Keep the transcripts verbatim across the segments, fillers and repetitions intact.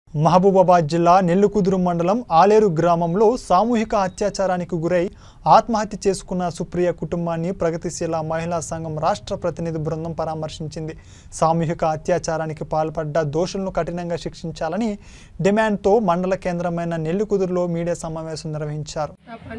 మహబూబాబాద్ జిల్లా నెల్లికుదురు మండలం ఆలేరు గ్రామంలో సామూహిక అత్యాచారానికి గురై ఆత్మహత్య చేసుకున్న సుప్రియ కుటుంబాన్ని ప్రగతిశీల మహిళా సంఘం రాష్ట్ర ప్రతినిధి బృందం పరామర్శించింది. సామూహిక అత్యాచారానికి పాల్పడ్డ దోషులను కఠినంగా శిక్షించాలని డిమాండ్తో మండల కేంద్రమైన నెల్లికుదురులో మీడియా సమావేశం నిర్వహించారు.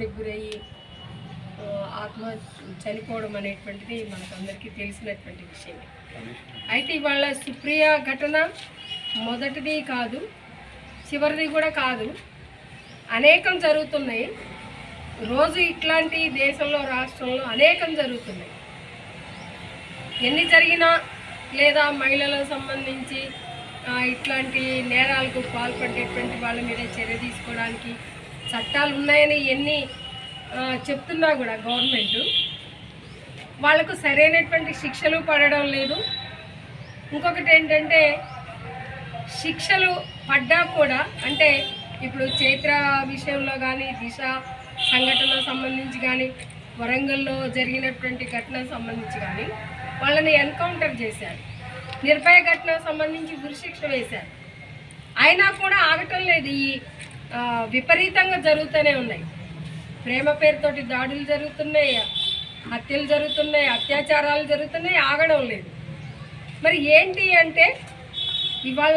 చనిపోవడం అనేటువంటిది మనకందరికీ తెలిసినటువంటి విషయం. అయితే ఇవాళ సుప్రియ ఘటన మొదటిది కాదు, చివరిది కూడా కాదు, అనేకం జరుగుతున్నాయి. రోజు ఇట్లాంటి దేశంలో రాష్ట్రంలో అనేకం జరుగుతున్నాయి. ఎన్ని జరిగినా లేదా మహిళలకు సంబంధించి ఇట్లాంటి నేరాలకు పాల్పడేటువంటి వాళ్ళ మీద చర్య తీసుకోవడానికి చట్టాలు ఉన్నాయని ఎన్ని చెప్తున్నా కూడా గవర్నమెంట్ వాళ్ళకు సరైనటువంటి శిక్షలు పడడం లేదు. ఇంకొకటి ఏంటంటే శిక్షలు పడ్డా కూడా అంటే ఇప్పుడు చైత్ర విషయంలో కానీ, దిశ సంఘటన సంబంధించి కానీ, వరంగల్లో జరిగినటువంటి ఘటనకు సంబంధించి కానీ వాళ్ళని ఎన్కౌంటర్ చేశారు. నిర్భయ ఘటనకు సంబంధించి ఉరిశిక్ష వేశారు. అయినా కూడా ఆగటం లేదు. ఈ విపరీతంగా జరుగుతూనే ఉన్నాయి. ప్రేమ పేరుతోటి దాడులు జరుగుతున్నాయి, హత్యలు జరుగుతున్నాయి, అత్యాచారాలు జరుగుతున్నాయి, ఆగడం లేదు. మరి ఏంటి అంటే ఇవాళ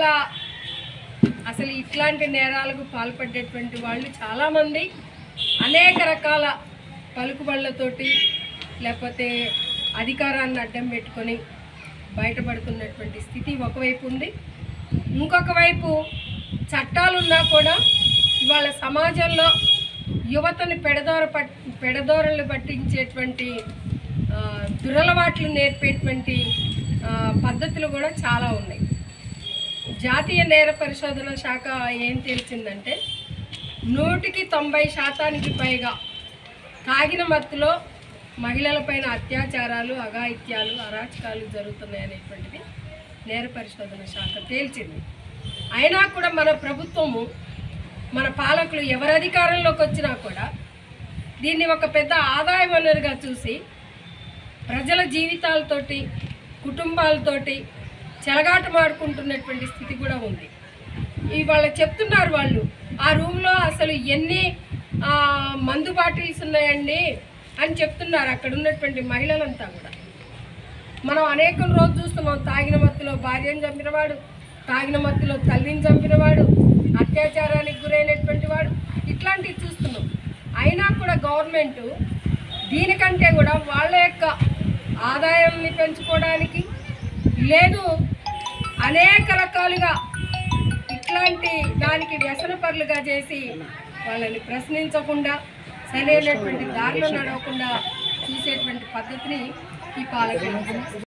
అసలు ఇట్లాంటి నేరాలకు పాల్పడేటువంటి వాళ్ళు చాలామంది అనేక రకాల పలుకుబళ్ళతోటి లేకపోతే అధికారాన్ని అడ్డం పెట్టుకొని బయటపడుతున్నటువంటి స్థితి ఒకవైపు ఉంది. ఇంకొక వైపు చట్టాలున్నా కూడా ఇవాళ సమాజంలో యువతని పెడదోర పట్ పెడదోరలు పట్టించేటువంటి దురలవాట్లు నేర్పేటువంటి పద్ధతులు కూడా చాలా ఉన్నాయి. జాతీయ నేర పరిశోధన శాఖ ఏం తెలిసిందంటే నూటికి తొంభై శాతానికి పైగా తాగిన మత్తులో మహిళలపైన అత్యాచారాలు, అఘాయిత్యాలు, అరాచకాలు జరుగుతున్నాయి అనేటువంటిది నేర పరిశోధన శాఖ తేల్చింది. అయినా కూడా మన ప్రభుత్వము, మన పాలకులు ఎవరి అధికారంలోకి వచ్చినా కూడా దీన్ని ఒక పెద్ద ఆదాయ వనరుగా చూసి ప్రజల జీవితాలతోటి, కుటుంబాలతోటి చెలగాటమాడుకుంటున్నటువంటి స్థితి కూడా ఉంది. ఇవాళ చెప్తున్నారు వాళ్ళు ఆ రూమ్లో అసలు ఎన్ని మందు బాటిల్స్ ఉన్నాయండి అని చెప్తున్నారు అక్కడ ఉన్నటువంటి మహిళలంతా కూడా. మనం అనేక రోజు చూస్తున్నాం, తాగిన మత్తులో భార్యను చంపినవాడు, తాగిన మత్తులో తల్లిని చంపినవాడు, అత్యాచారానికి గురైనటువంటి వాడు, ఇట్లాంటివి చూస్తున్నాం. అయినా కూడా గవర్నమెంట్ దీనికంటే కూడా వాళ్ళ యొక్క ఆదాయాన్ని పెంచుకోవడానికి లేదు అనేక రకాలుగా ఇట్లాంటి దానికి వ్యసనపరులుగా చేసి వాళ్ళని ప్రశ్నించకుండా సరైనటువంటి దారిలో నడవకుండా చూసేటువంటి పద్ధతిని ఈ పాలకులు